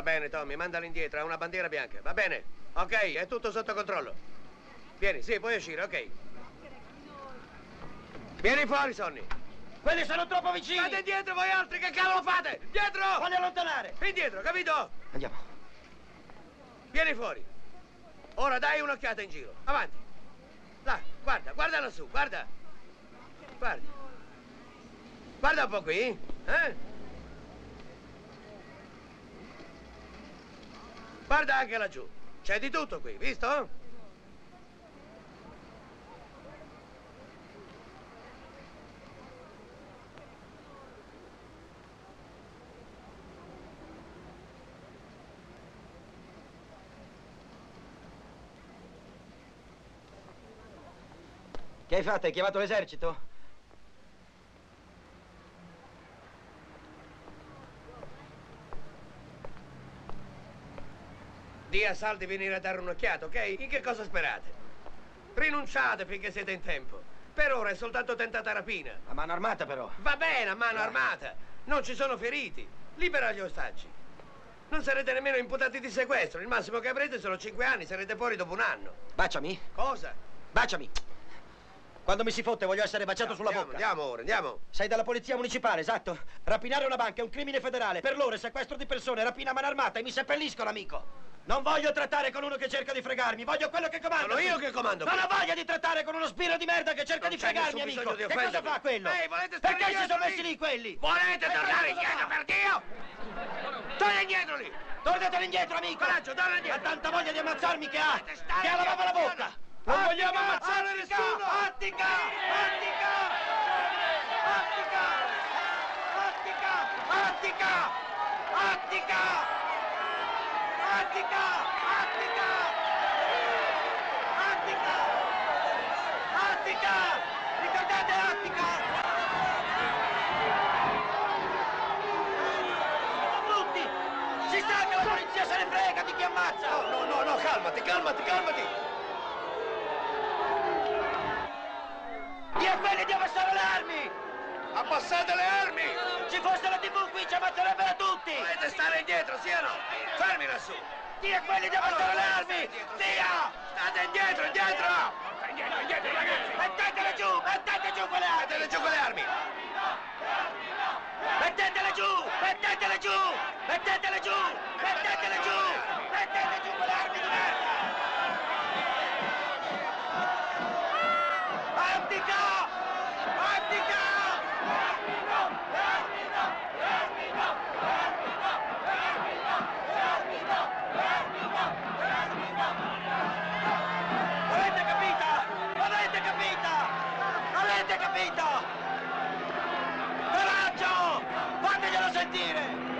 Va bene, Tommy, mandalo indietro, ha una bandiera bianca. Va bene? Ok, è tutto sotto controllo. Vieni, sì, puoi uscire, ok. Vieni fuori, Sonny. Quelli sono troppo vicini! State indietro voi altri, che cavolo fate? Dietro! Falli allontanare! Indietro, capito? Andiamo. Vieni fuori. Ora dai un'occhiata in giro. Avanti. Là, guarda, guarda lassù, guarda. Guarda. Guarda un po' qui, eh? Guarda anche laggiù. C'è di tutto qui, visto? Che hai fatto? Hai chiamato l'esercito? Dì a Sal di venire a dare un'occhiata, ok? In che cosa sperate? Rinunciate finché siete in tempo. Per ora è soltanto tentata rapina. A mano armata, però. Va bene, a mano armata. Non ci sono feriti. Libera gli ostaggi. Non sarete nemmeno imputati di sequestro. Il massimo che avrete sono 5 anni. Sarete fuori dopo un anno. Baciami. Cosa? Baciami. Quando mi si fotte voglio essere baciato sulla bocca. Andiamo ora, andiamo. Sei dalla polizia municipale, esatto. Rapinare una banca è un crimine federale. Per loro è sequestro di persone, rapina a mano armata e mi seppelliscono, amico. Non voglio trattare con uno che cerca di fregarmi, voglio quello che comanda. Sono io che comando. Non ho voglia di trattare con uno spiro di merda che cerca di fregarmi, amico. Di che cosa fa quello? Ehi, volete stare Perché si sono lì? messi lì quelli? Volete tornare indietro, per Dio? Torna indietro lì! Tornatelo indietro, amico! Coraggio, torna indietro! Ha tanta voglia di ammazzarmi che ha! Volete stare Che ha lavato la indietro, bocca! Non vogliamo ammazzare Attica, nessuno! Attica! Attica! Attica! Attica! Attica! Attica! Attica! Attica! Attica! Attica! Ricordate Attica! Tutti! Si sa che la polizia se ne frega di chi ammazza! No, calmati, calmati, calmati! Dì a quelli di abbassare le armi! Abbassate le armi! Ci fosse la TV qui ci ammazzerebbero tutti! Volete stare indietro, sì o no? Fermi lassù! Dì a quelli di abbassare le armi! Dia! State indietro, indietro! Indietro, ragazzi! Mettetele giù! Mettete giù quelle armi! Mettete giù con le armi! Mettetele giù! Mettetele giù! Mettetele giù! Mettetele giù! Mettete giù quelle armi di merda! Attica! Attica! Avete capita? Avete capita? Avete capito? Coraggio! Fateglielo sentire!